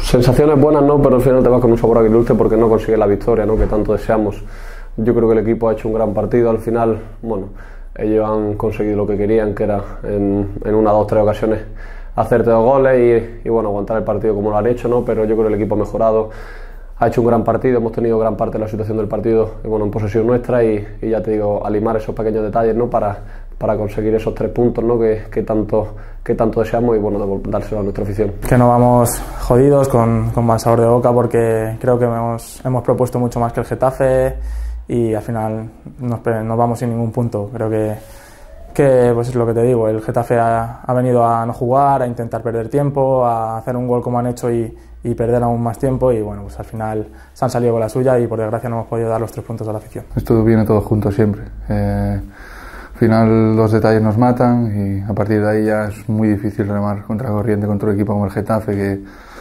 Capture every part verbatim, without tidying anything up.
Sensaciones buenas no, pero al final te vas con un sabor agridulce porque no consigues la victoria, ¿no?, que tanto deseamos. Yo creo que el equipo ha hecho un gran partido. Al final, bueno, ellos han conseguido lo que querían, que era en, en una, dos, tres ocasiones hacerte dos goles y, y bueno, aguantar el partido como lo han hecho, ¿no? Pero yo creo que el equipo ha mejorado, ha hecho un gran partido, hemos tenido gran parte de la situación del partido, bueno, en posesión nuestra y, y ya te digo, a limar esos pequeños detalles, ¿no?, para, para conseguir esos tres puntos, ¿no?, que, que, tanto, que tanto deseamos y bueno, dárselo a nuestra afición. Que no vamos jodidos, con, con mal sabor de boca, porque creo que hemos, hemos propuesto mucho más que el Getafe y al final nos, nos vamos sin ningún punto. Creo que, que pues es lo que te digo, el Getafe ha, ha venido a no jugar, a intentar perder tiempo, a hacer un gol como han hecho y, y perder aún más tiempo y bueno, pues al final se han salido con la suya y por desgracia no hemos podido dar los tres puntos a la afición. Esto viene todo junto siempre. Eh, al final los detalles nos matan y a partir de ahí ya es muy difícil remar contra corriente contra un equipo como el Getafe que,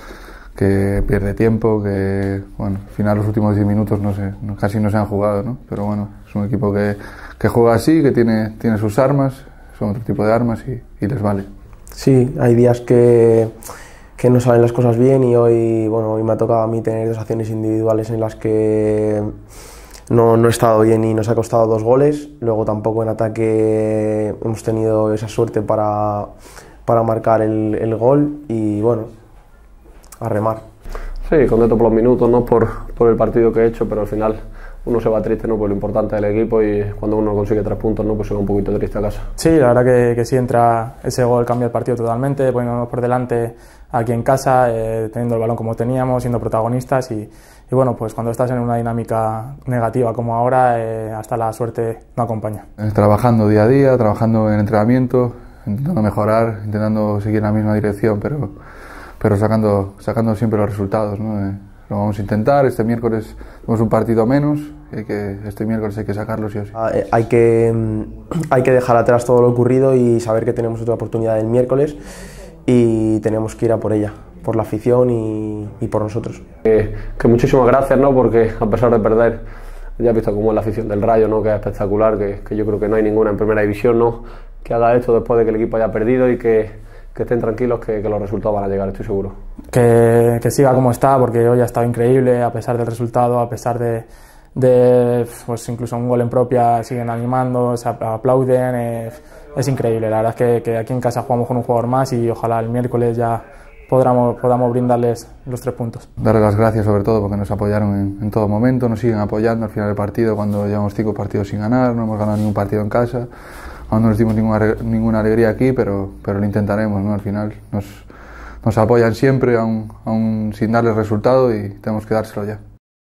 que pierde tiempo, que bueno, al final los últimos diez minutos no sé, no, casi no se han jugado, ¿no? Pero bueno, es un equipo que, que juega así, que tiene, tiene sus armas, son otro tipo de armas y, y les vale. Sí, hay días que, que no salen las cosas bien y hoy, bueno, hoy me ha tocado a mí tener dos acciones individuales en las que no, no he estado bien y nos ha costado dos goles. Luego tampoco en ataque hemos tenido esa suerte para, para marcar el, el gol y bueno, a remar. Sí, contento por los minutos, no por, por el partido que he hecho, pero al final uno se va triste, ¿no?, por lo importante del equipo y cuando uno consigue tres puntos, ¿no?, pues se va un poquito triste a casa. Sí, la verdad que, que sí, entra ese gol, cambia el partido totalmente, poniéndonos por delante aquí en casa, eh, teniendo el balón como teníamos, siendo protagonistas y, y bueno, pues cuando estás en una dinámica negativa como ahora, eh, hasta la suerte no acompaña. Trabajando día a día, trabajando en entrenamiento, intentando mejorar, intentando seguir en la misma dirección, pero, pero sacando, sacando siempre los resultados, ¿no? Eh, lo vamos a intentar. Este miércoles tenemos un partido menos, y hay que, este miércoles hay que sacarlo sí o sí. Hay que, hay que dejar atrás todo lo ocurrido y saber que tenemos otra oportunidad el miércoles y tenemos que ir a por ella, por la afición y, y por nosotros. Eh, que muchísimas gracias, ¿no?, porque a pesar de perder, ya has visto cómo es la afición del Rayo, ¿no?, que es espectacular, que, que yo creo que no hay ninguna en primera división, ¿no?, que haga esto después de que el equipo haya perdido y que, que estén tranquilos, que, que los resultados van a llegar, estoy seguro. Que, que siga como está, porque hoy ha estado increíble, a pesar del resultado, a pesar de, de pues incluso un gol en propia, siguen animando, se aplauden, eh, es increíble. La verdad es que, que aquí en casa jugamos con un jugador más y ojalá el miércoles ya podamos, podamos brindarles los tres puntos. Darles las gracias sobre todo porque nos apoyaron en, en todo momento, nos siguen apoyando al final del partido cuando llevamos cinco partidos sin ganar, no hemos ganado ningún partido en casa, aún no nos dimos ninguna, ninguna alegría aquí, pero, pero lo intentaremos, ¿no? Al final nos, nos apoyan siempre, aún, aún sin darles resultado y tenemos que dárselo ya.